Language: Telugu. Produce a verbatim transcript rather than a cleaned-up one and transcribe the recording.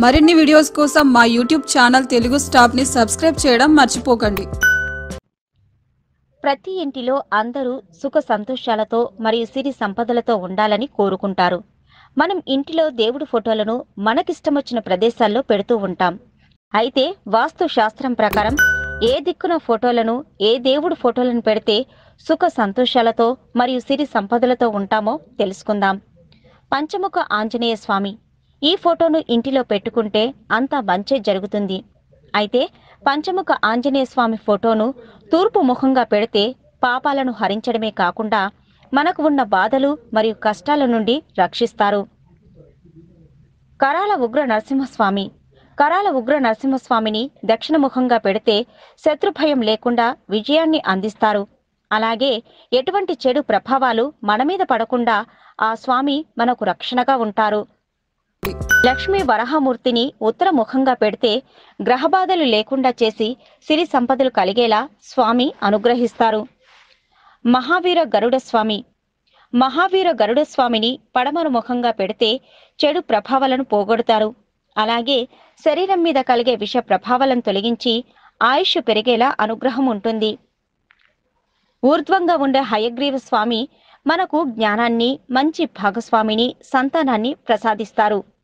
మరిన్ని వీడియోస్ కోసం మా యూట్యూబ్ ఛానల్ తెలుగు స్టాప్ ని సబ్స్క్రైబ్ చేయడం మర్చిపోకండి। ప్రతి ఇంటిలో అందరూ సుఖ సంతోషాలతో మరియు సిరి సంపదలతో ఉండాలని కోరుకుంటారు। మనం ఇంటిలో దేవుడి ఫోటోలను మనకిష్టమొచ్చిన ప్రదేశాల్లో పెడుతూ ఉంటాం। అయితే వాస్తు శాస్త్రం ప్రకారం ఏ దిక్కున ఫోటోలను ఏ దేవుడి ఫోటోలను పెడితే సుఖ సంతోషాలతో మరియు సిరి సంపదలతో ఉంటామో తెలుసుకుందాం। పంచముఖ ఆంజనేయ స్వామి ఈ ఫోటోను ఇంటిలో పెట్టుకుంటే అంతా మంచే జరుగుతుంది। అయితే పంచముఖ ఆంజనేయ స్వామి ఫోటోను తూర్పు ముఖంగా పెడితే పాపాలను హరించడమే కాకుండా మనకు ఉన్న బాధలు మరియు కష్టాల నుండి రక్షిస్తారు। కరాల ఉగ్ర నరసింహస్వామి కరాల ఉగ్ర నరసింహస్వామిని దక్షిణముఖంగా పెడితే శత్రుభయం లేకుండా విజయాన్ని అందిస్తారు। అలాగే ఎటువంటి చెడు ప్రభావాలు మన మీద పడకుండా ఆ స్వామి మనకు రక్షణగా ఉంటారు। లక్ష్మీ వరహమూర్తిని ఉత్తరముఖంగా పెడితే గ్రహబాధలు లేకుండా చేసి సిరి సంపదలు కలిగేలా స్వామి అనుగ్రహిస్తారు। మహావీర గరుడ స్వామి మహావీర గరుడ స్వామిని పడమర ముఖంగా పెడితే చెడు ప్రభావాలను పోగొడతారు। అలాగే శరీరం మీద కలిగే విష ప్రభావాలను తొలగించి ఆయుష్ పెరిగేలా అనుగ్రహం ఉంటుంది। ఊర్ధ్వంగా ఉండే హయగ్రీవ స్వామి మనకు జ్ఞానాన్ని మంచి భాగస్వామిని సంతానాన్ని ప్రసాదిస్తారు।